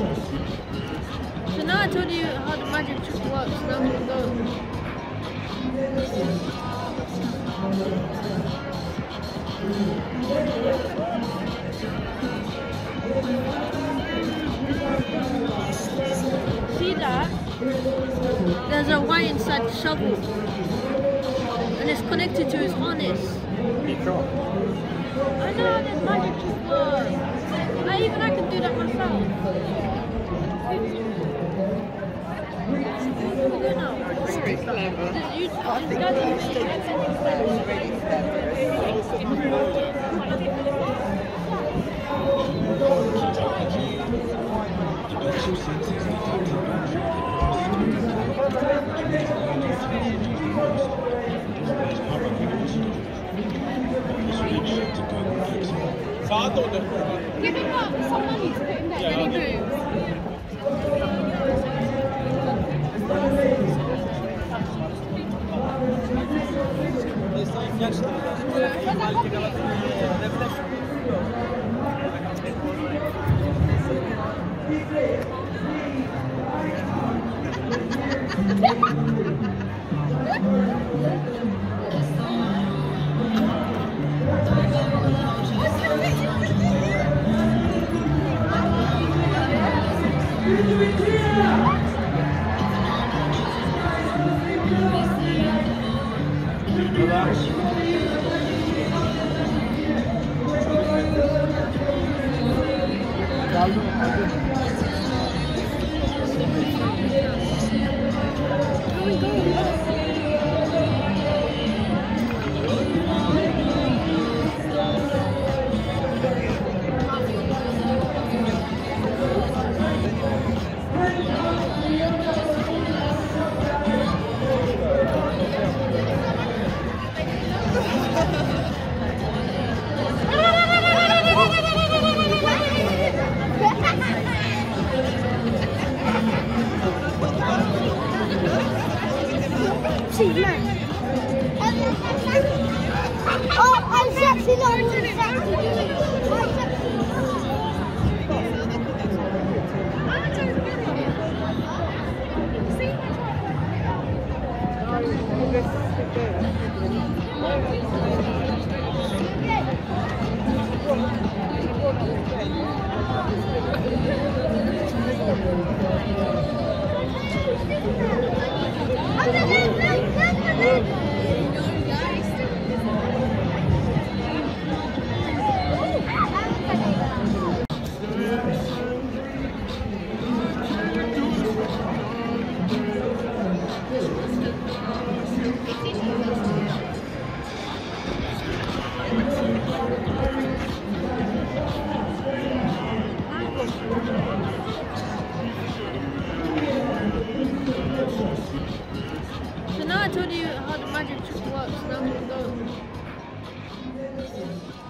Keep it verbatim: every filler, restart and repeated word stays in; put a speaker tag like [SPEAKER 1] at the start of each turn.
[SPEAKER 1] So now I told you how the magic trick works, now we can go. See that? There's a wire inside the shovel. And it's connected to his harness. I know how this magic trick works. I, even I can do that myself. What do you know?
[SPEAKER 2] Very clever.
[SPEAKER 1] You, you
[SPEAKER 2] I think
[SPEAKER 1] guys
[SPEAKER 2] it's really
[SPEAKER 3] Give him up some money to put in there when he moves.
[SPEAKER 4] Oh, I'm sexy, no, I'm sexy.
[SPEAKER 1] So now I told you how the magic trick works, now we can go.